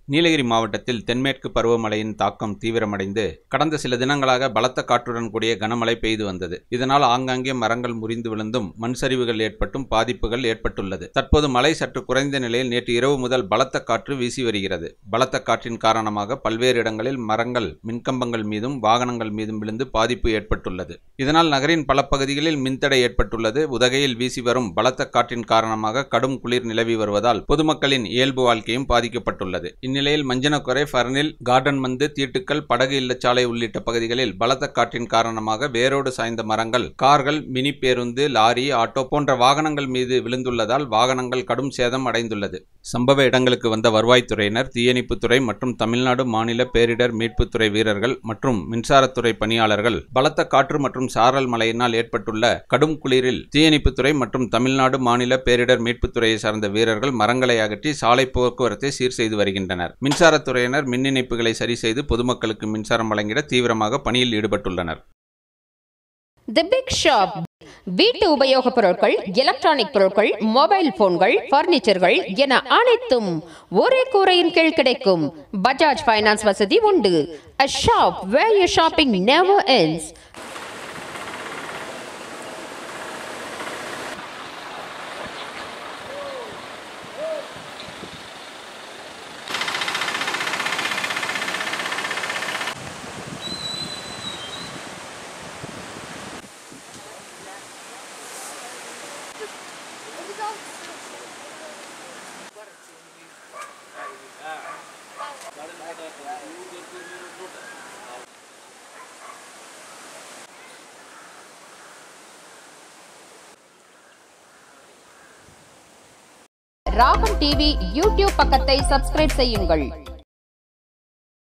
நீலகிரி மாவட்டத்தில் தென்மேற்கு பருவமழையின் தாக்கம் தீவிரமடைந்து கடந்த சில தினங்களாக பலத்த காற்றுடன் கூடிய கனமழை பெய்து வந்தது. இதனால் ஆங்காங்கே மரங்கள் முறிந்து விழுந்தும் மண் சரிவுகள் ஏற்பட்டும் பாதிப்புகள் ஏற்பட்டுள்ளது. தற்போது மழை சற்று குறைந்த நிலையில் நேற்று இரவு முதல் பலத்த காற்று வீசி வருகிறது. பலத்த காற்றின் காரணமாக பல்வேறு இடங்களில் மரங்கள், மின்கம்பங்கள் மீதும் வாகனங்கள் மீதும் விழுந்து பாதிப்பு ஏற்பட்டுள்ளது. இதனால் நகரின் பல பகுதிகளில் மின்தடை ஏற்பட்டுள்ளது. உதகையில் வீசி வரும் பலத்த காற்றின் காரணமாக கடும் குளிர் நிலவி வருவதால் பொதுமக்களின் இயல்பு வாழ்க்கையும் பாதிக்கப்பட்டுள்ளது. இந்நிலையில் மஞ்சனக்கொரை, ஃபர்னில், கார்டன் மந்து, தீட்டுக்கல், படகு இல்லச்சாலை உள்ளிட்ட பகுதிகளில் பலத்த காற்றின் காரணமாக வேரோடு சாய்ந்த மரங்கள், கார்கள், மினி பேருந்து, லாரி, ஆட்டோ போன்ற வாகனங்கள் மீது விழுந்துள்ளதால் வாகனங்கள் கடும் சேதம் அடைந்துள்ளது. சம்பவ இடங்களுக்கு வந்த வருவாய்த்துறையினர், தீயணைப்புத்துறை மற்றும் தமிழ்நாடு மாநில பேரிடர் மீட்புத்துறை வீரர்கள் மற்றும் மின்சாரத்துறை பணியாளர்கள் பலத்த காற்று மற்றும் சாரல் மழையினால் ஏற்பட்டுள்ள கடும் குளிரில் தீயணைப்புத்துறை மற்றும் தமிழ்நாடு மாநில பேரிடர் மீட்புத்துறையை சார்ந்த வீரர்கள் மரங்களை அகற்றி சாலை போக்குவரத்தை சீர் செய்து வருகின்றனர். மின்சாரத்துறையினர் மின் இணைப்புகளை சரி செய்து பொதுமக்களுக்கு மின்சாரம் வழங்கிட தீவிரமாக பணியில் ஈடுபட்டுள்ளனர். தி பிக் ஷாப் வீட்டு உபயோகப் பொருட்கள், எலக்ட்ரானிக் பொருட்கள், மொபைல் போன்கள், பர்னிச்சர்கள் என அனைத்தும் ஒரே கூரையின் கீழ் கிடைக்கும். பஜாஜ் ஃபைனான்ஸ் வசதி உண்டு. A shop where your shopping never ends. Ragam TV YouTube பக்கத்தை சப்ஸ்கிரைப் செய்யுங்கள்.